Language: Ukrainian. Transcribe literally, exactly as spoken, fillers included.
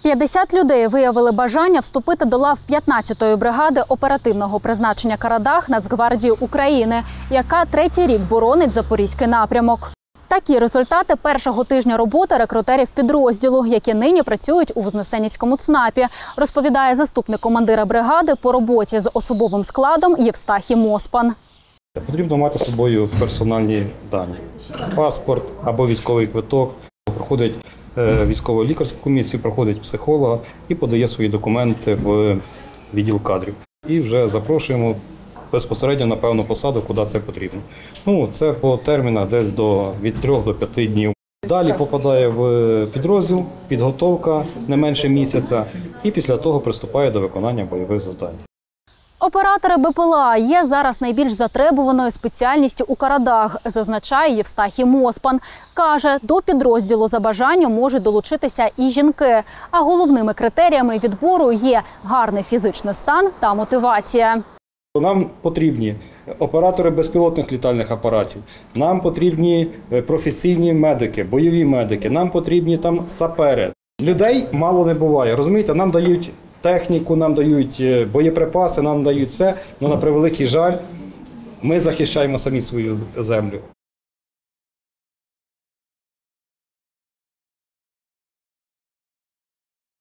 п'ятдесят людей виявили бажання вступити до лав п'ятнадцятої бригади оперативного призначення Карадах Нацгвардії України, яка третій рік боронить Запорізький напрямок. Такі результати першого тижня роботи рекрутерів підрозділу, які нині працюють у Вознесенівському ЦНАПі, розповідає заступник командира бригади по роботі з особовим складом Євстахій Моспан. Потрібно мати з собою персональні дані – паспорт або військовий квиток. Проходить військово-лікарську комісію, проходить психолога і подає свої документи в відділ кадрів. І вже запрошуємо безпосередньо на певну посаду, куди це потрібно. Ну, це по термінах десь до, від трьох до п'яти днів. Далі попадає в підрозділ, підготовка не менше місяця і після того приступає до виконання бойових завдань. Оператори БПЛА є зараз найбільш затребуваною спеціальністю у Карадах, зазначає Євстахій Моспан. Каже, до підрозділу за бажанням можуть долучитися і жінки. А головними критеріями відбору є гарний фізичний стан та мотивація. Нам потрібні оператори безпілотних літальних апаратів, нам потрібні професійні медики, бойові медики, нам потрібні там сапери. Людей мало не буває, розумієте, нам дають техніку, нам дають боєприпаси, нам дають все, але на превеликий жаль, ми захищаємо самі свою землю.